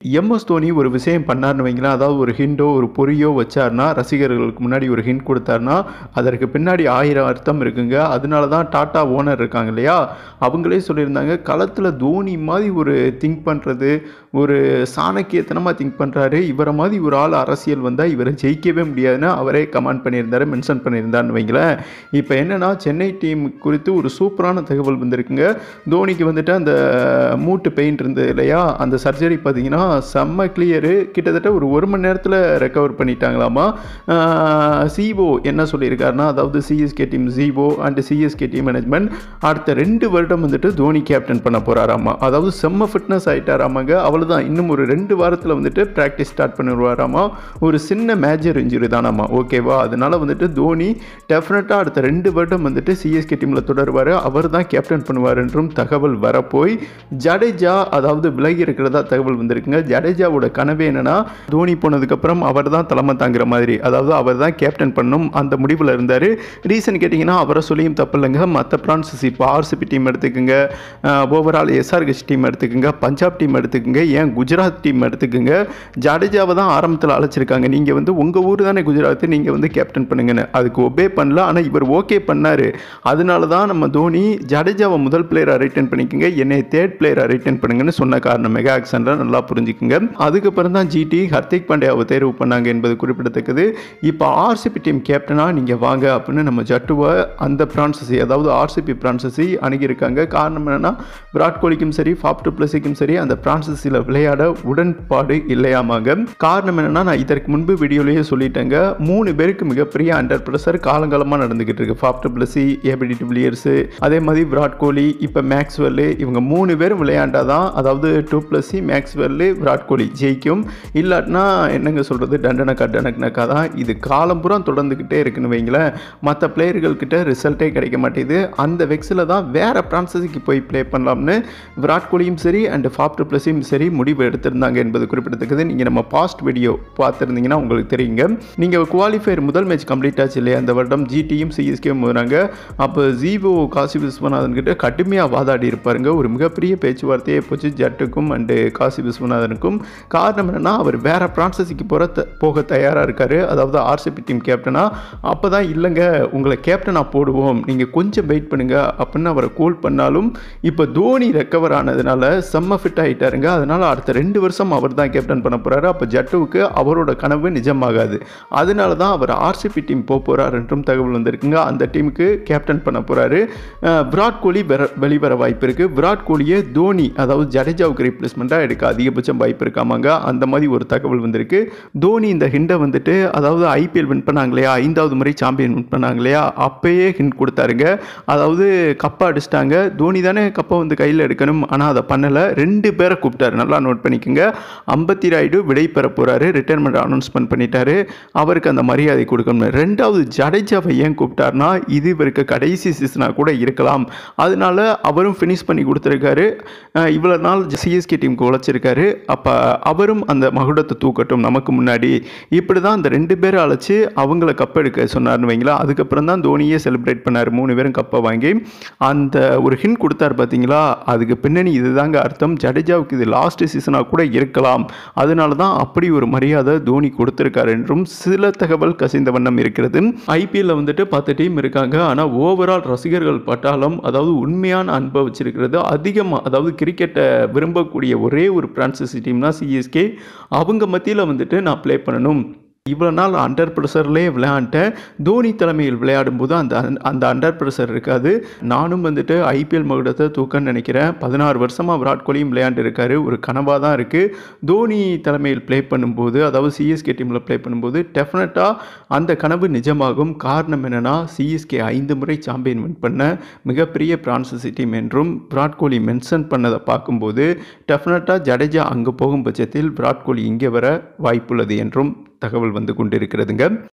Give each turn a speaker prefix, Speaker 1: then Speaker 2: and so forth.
Speaker 1: MS Dhoni ஒரு விஷயம் பண்ணார்னு வைங்களேன், அதாவது ஒரு ஹிண்டோ ஒரு பொறியோ வச்சார்னா, ரசிகர்களுக்கு முன்னாடி ஒரு ஹிண்ட் கொடுத்தாருனா அதற்கு பின்னாடி 1000 அர்த்தம் இருக்குங்க. அதனால தான் டாடா ஓனர் இருக்காங்க இல்லையா, அவங்களே சொல்லியிருந்தாங்க களத்தில் தோனி மாதிரி ஒரு திங்க் பண்ணுறது, ஒரு சாணக்கியத்தனமாக திங்க் பண்ணுறாரு, இவரை மாதிரி ஒரு ஆள் அரசியல் வந்தால் இவரை ஜெயிக்கவே முடியாதுன்னு அவரே கமெண்ட் பண்ணியிருந்தார், மென்ஷன் பண்ணியிருந்தார்னு வைங்களேன். இப்போ என்னென்னா சென்னை டீம் குறித்து ஒரு சூப்பரான தகவல் வந்திருக்குங்க. தோனிக்கு வந்துட்டு அந்த மூட்டு பெயின் இருந்தது இல்லையா, அந்த சர்ஜரி பார்த்தீங்கன்னா செம்ம கிளியரு, கிட்டத்தட்ட ஒரு மணி நேரத்தில் ரெக்கவர் பண்ணிட்டாங்களாமா. சிஓ என்ன சொல்லியிருக்காருன்னா, அதாவது CSK team CEO and CSK team management அடுத்த 2 வருடம் வந்துட்டு தோனி கேப்டன் பண்ண போகிறாராமா. அதாவது செம்ம ஃபிட்னஸ் ஆகிட்டாராமாங்க. அவ்வளோதான், இன்னும் ஒரு 2 வாரத்தில் வந்துட்டு ப்ராக்டிஸ் ஸ்டார்ட் பண்ணிடுவாராமா. ஒரு சின்ன மேஜர் இன்ஜுரி தானாமா, ஓகேவா. அதனால் வந்துட்டு தோனி டெஃபினட்டாக அடுத்த 2 வருடம் வந்துட்டு சிஎஸ்கே டீமில் தொடருவார், அவர் தான் கேப்டன் பண்ணுவார் என்றும் தகவல் வரப்போய் ஜடேஜா அதாவது விலகி இருக்கிறதா தகவல் வந்திருக்குங்க. ஜடேஜாவோட கனவு என்னன்னா, தோனி போனதுக்கப்புறம் அவர் தான் தலைமை தாங்குற மாதிரி, அதாவது அவர் தான் கேப்டன் பண்ணும் அந்த முடிவில் இருந்தார். ரீசன் கேட்டிங்கன்னா அவரை சொல்லியும் தப்பு இல்லைங்க. மற்ற பிரான்சஸ் இப்போ ஆர்சிபி டீம் எடுத்துக்கோங்க, ஓவரால் எஸ்ஆர்ஹெச் டீம் எடுத்துக்கோங்க, பஞ்சாப் டீம் எடுத்துக்கோங்க, ஏன் குஜராத் டீம் எடுத்துக்கோங்க, ஜடேஜாவை தான் ஆரம்பத்தில் அழைச்சிருக்காங்க. நீங்கள் வந்து உங்கள் ஊர் தானே குஜராத், நீங்கள் வந்து கேப்டன் பண்ணுங்கன்னு. அதுக்கு ஒபே பண்ணல, ஆனால் இவர் ஓகே பண்ணார். அதனால தான் நம்ம தோனி ஜடேஜாவை முதல் பிளேயராக ரிட்டன் பண்ணிக்கோங்க, என்னை தேர்ட் பிளேயராக ரிட்டன் பண்ணுங்கன்னு சொன்ன காரணம் மெகா ஆக்ஷனில் நல்லா புரிஞ்சுக்குங்க. அதுக்கப்புறம் தான் ஜிடி ஹர்திக் பாண்டியாவை தேர்வு பண்ணாங்க என்பது குறிப்பிடத்தக்கது. இப்போ ஆர்சிபி டீம் கேப்டனாக நீங்கள் வாங்க அப்படின்னு நம்ம ஜட்டுவை அந்த பிரான்சஸி அதாவது ஆர்சிபி பிரான்சஸி அணுகியிருக்காங்க. காரணம் என்னென்னா, விராட் கோலிக்கும் சரி ஃபாப் டு பிளஸிக்கும் சரி அந்த பிரான்சஸியில் விளையாட உடன்பாடு இல்லையாமாங்க. காரணம் என்னென்னா, நான் இதற்கு முன்பு வீடியோலேயே சொல்லிட்டேங்க, 3 பேருக்கு மிகப்பெரிய அண்டர் ப்ரெஷர் காலங்காலமாக நடந்துக்கிட்டு இருக்கு. Faf du Plessis, ABD de Villiers, அதே மாதிரி விராட் கோலி, இப்போ மேக்ஸ்வெல்லு, இவங்க 3 பேரும் விளையாண்டாதான், அதாவது du Plessis, Maxwell, Virat Kohli ஜெயிக்கும். இல்லாட்டினா என்னங்க சொல்கிறது, டண்டனக்கா தான். இது காலம்புறம் தொடர்ந்துக்கிட்டே இருக்குன்னு வைங்களேன். மற்ற பிளேயர்கள்கிட்ட ரிசல்ட்டே கிடைக்க மாட்டேங்குது. அந்த வெக்ஸில் தான் வேறு பிரான்சஸுக்கு போய் ப்ளே பண்ணலாம்னு விராட் கோலியும் சரி அண்ட் ஃபாப் டு பிளஸியும் சரி முடிவு எடுத்திருந்தாங்க என்பது குறிப்பிடத்தக்கது. நீங்கள் நம்ம பாஸ்ட் வீடியோ பார்த்துருந்தீங்கன்னா உங்களுக்கு தெரியுங்க. நீங்கள் குவாலிஃபயர் முதல் மேட்ச் கம்ப்ளீட் ஆச்சு இல்லையா அந்த வருடம், ஜிடியும் சிஎஸ்கேயும் போகிறாங்க. அப்போ ஜீவோ காசி விஸ்வநாதன் கிட்ட கடுமையாக வாதாடி இருப்பாருங்க. ஒரு மிகப்பெரிய பேச்சுவார்த்தையே போச்சு ஜட்டுக்கும் அண்டு காசி விஸ்வநாதனுக்கும். காரணம் என்னென்னா, அவர் வேறு பிரான்சஸுக்கு போக தயாராக இருக்கார், அதாவது ஆர்சிபி டீம் கேப்டனாக. அப்போ தான் இல்லைங்க உங்களை கேப்டனாக போடுவோம், நீங்கள் கொஞ்சம் வெயிட் பண்ணுங்க அப்படின்னு அவரை கூல் பண்ணாலும், இப்போ தோனி ரெக்கவர் ஆனதுனால செம்ம ஃபிட் ஆகிட்டாருங்க. அதனால் அடுத்த 2 வருஷம் அவர் தான் கேப்டன் பண்ண போகிறாரு. அப்போ ஜட்டுவுக்கு அவரோட கனவு நிஜமாகாது. அதனால தான் அவர் ஆர்சிபி டீம் போகிறார் என்றும் தகவல் வந்திருக்குங்க. அந்த டீமுக்கு கேப்டன் பண்ண போகிறாரு. விராட் கோலி வெளிவர வாய்ப்பு இருக்குது. விராட் கோலியை தோனி அதாவது ஜடேஜாவுக்கு ரீப்ளேஸ்மெண்ட்டாக எடுக்க அதிகபட்சம் வாய்ப்பு இருக்காமாங்க. அந்த மாதிரி ஒரு தகவல் வந்திருக்கு. தோனி இந்த ஹிண்டை வந்துட்டு, அதாவது ஐபிஎல் வின் பண்ணாங்க இல்லையா, 5வது முறை சாம்பியன் வின் பண்ணாங்க இல்லையா, அப்பயே ஹிண்ட் கொடுத்தாருங்க. அதாவது கப்பை அடிச்சிட்டாங்க, தோனி தானே கப்பை வந்து கையில் எடுக்கணும், ஆனால் அதை பண்ணலை. 2 பேரை கூப்பிட்டாரு, நல்லா நோட் பண்ணிக்கோங்க. அம்பத்தி ராயுடு விடை பெற போகிறாரு, ரிட்டையர்மெண்ட் அனௌன்ஸ்மெண்ட் பண்ணிட்டாரு, அவருக்கு அந்த மரியாதை கொடுக்கணும். 2வது ஜடேஜாவை ஏன் கூப்பிட்டாருனா, இது இவருக்கு கடைசி சீசனாக கூட இருக்கலாம், அதனால அவரும் ஃபினிஷ் பண்ணி கொடுத்துருக்காரு. இவ்வளோ நாள் சிஎஸ்கே டீமுக்கு உழைச்சிருக்காரு, அப்போ அவரும் அந்த மகுடத்தை தூக்கட்டும் நமக்கு முன்னாடி. இப்படி தான் அந்த 2 பேரை அழைச்சி அவங்கள கப் எடுக்க சொன்னார்னு வைங்களா. அதுக்கப்புறம் தான் தோனியே செலிப்ரேட் பண்ணார், 3 பேரும் கப்பை வாங்கி. அந்த ஒரு ஹிண்ட் கொடுத்தார் பார்த்தீங்களா, அதுக்கு பின்னணி இதுதாங்க அர்த்தம். ஜடேஜாவுக்கு இது லாஸ்ட் சீசனாக கூட இருக்கலாம், அதனால தான் அப்படி ஒரு மரியாதை தோனி கொடுத்துருக்காரு என்றும் சில தகவல் கசிந்த வண்ணம் இருக்கிறது. ஐபிஎல்ல வந்துட்டு 10 டீம் இருக்காங்க, ஆனால் ஓவரால் ரசிகர்கள் பட்டாளம், அதாவது உண்மையான அன்பை வச்சிருக்கிறது அதிகமாக, அதாவது கிரிக்கெட்டை விரும்பக்கூடிய ஒரே ஒரு பிரான்சைசி டீம்னா சிஎஸ்கே. அவங்க மத்தியில் வந்துட்டு நான் ப்ளே பண்ணணும், இவ்வளோ நாள் அண்டர் ப்ரெஷர்லேயே விளையாண்டேன், தோனி தலைமையில் விளையாடும்போது அந்த அண்டர் ப்ரெஷர் இருக்காது, நானும் வந்துட்டு ஐபிஎல் மகுடத்தை தூக்கன்னு நினைக்கிறேன். 16 வருஷமாக விராட் கோலியும் விளையாண்டு இருக்காரு, ஒரு கனவாக தான் இருக்குது. தோனி தலைமையில் ப்ளே பண்ணும்போது, அதாவது சிஎஸ்கே டீமில் ப்ளே பண்ணும்போது டெஃபினட்டாக அந்த கனவு நிஜமாகும். காரணம் என்னென்னா, சிஎஸ்கே 5 முறை சாம்பியன் வின் பண்ண மிகப்பெரிய பிரான்சைசி டீம் என்றும் விராட் கோலி மென்ஷன் பண்ணதை பார்க்கும்போது டெஃபினட்டாக ஜடேஜா அங்கே போகும் பட்சத்தில் விராட் கோலி இங்கே வர வாய்ப்புள்ளது என்றும் தகவல் வந்து கொண்டிருக்கிறதுங்க.